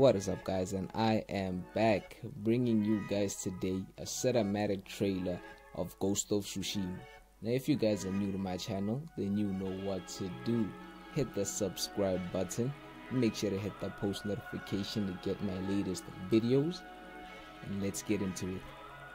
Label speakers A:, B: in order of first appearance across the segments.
A: What is up, guys? And I am back bringing you guys today a cinematic trailer of Ghost of Tsushima. Now if you guys are new to my channel, then you know what to do. Hit the subscribe button, make sure to hit the post notification to get my latest videos, and let's get into it.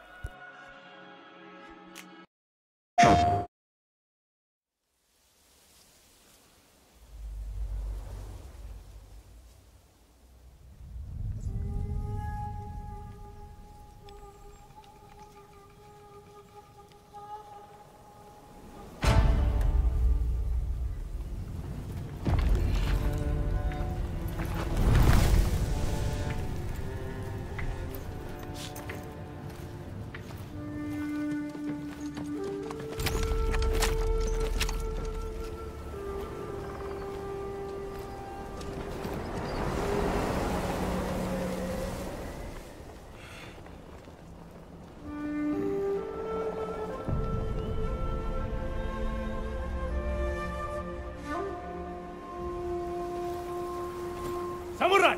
B: Samurai!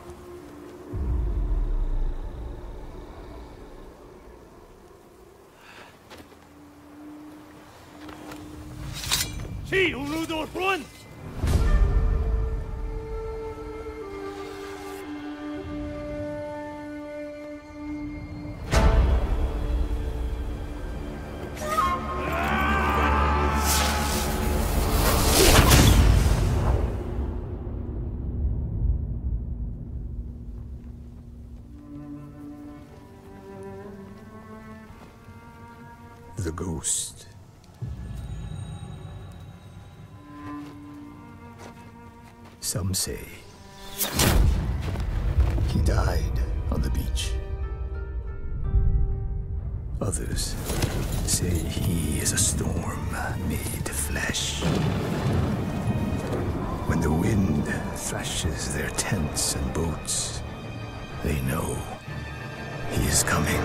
B: She will do run!
C: The ghost. Some say he died on the beach. Others say he is a storm made flesh. When the wind thrashes their tents and boats, they know he is coming.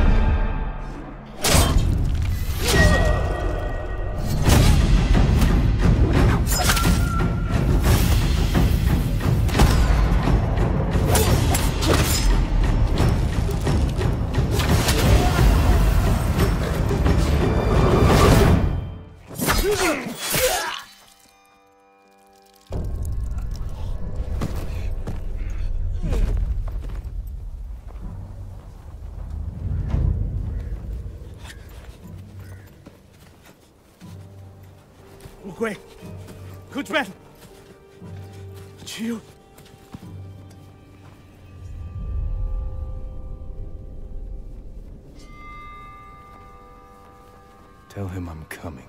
B: Quick! Good battle! Chill!
C: Tell him I'm coming.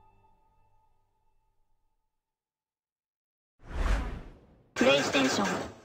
D: PlayStation